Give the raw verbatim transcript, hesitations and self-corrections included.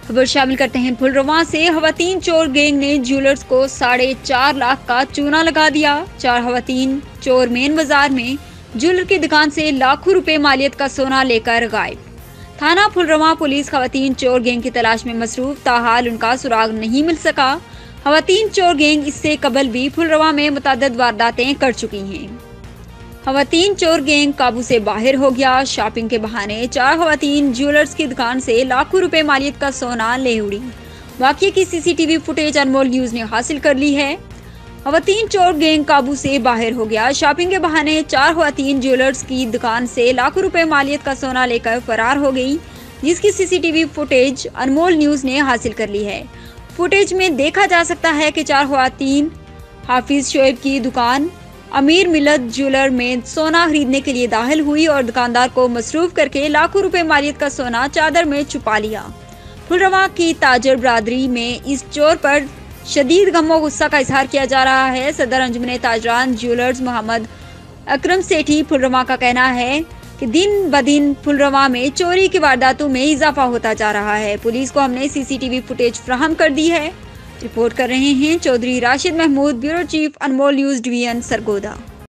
खबर शामिल करते हैं पुलवामा से। खवातीन चोर गैंग ने ज्वेलर्स को साढ़े चार लाख का चूना लगा दिया। चार खवातीन चोर मेन बाजार में ज्वेलर की दुकान से लाखों रुपए मालियत का सोना लेकर गायब। थाना पुलवामा पुलिस खवातीन चोर गैंग की तलाश में मसरूफ, ताहाल उनका सुराग नहीं मिल सका। खवातीन चोर गैंग इससे कबल भी पुलवामा में मुतअद्दिद वारदातें कर चुकी हैं। खवातीन चोर गैंग काबू से बाहर हो गया। शॉपिंग के बहाने चार खवातीन ज्वेलर्स की दुकान से लाखों रुपए मालियत का सोना ले उड़ी। वाकये की सीसीटीवी फुटेज अनमोल न्यूज ने हासिल कर ली है। खवातीन चोर गैंग काबू से बाहर हो गया। शॉपिंग के बहाने चार खवातीन ज्वेलर्स की दुकान से लाखों रुपए मालियत का सोना लेकर फरार हो गई, जिसकी सीसीटीवी फुटेज अनमोल न्यूज ने हासिल कर ली है। फुटेज में देखा जा सकता है कि चार खवातीन हाफिज शोएब की दुकान अमीर मिलत ज्वेलर में सोना खरीदने के लिए दाखिल हुई और दुकानदार को मसरूफ करके लाखों रुपए मालियत का सोना चादर में छुपा लिया। पुलवामा की ताजर बरादरी में इस चोर पर शदीद गम गुस्सा का इजहार किया जा रहा है। सदर अंजुमन ताजरान ज्वेलर्स मोहम्मद अकरम सेठी पुलवामा का कहना है कि दिन ब दिन पुलवामा में चोरी की वारदातों में इजाफा होता जा रहा है। पुलिस को हमने सीसीटीवी फुटेज फ्राहम कर दी है। रिपोर्ट कर रहे हैं Chaudhry Rashid Mahmood, bureau chief Anmol news division Sargodha.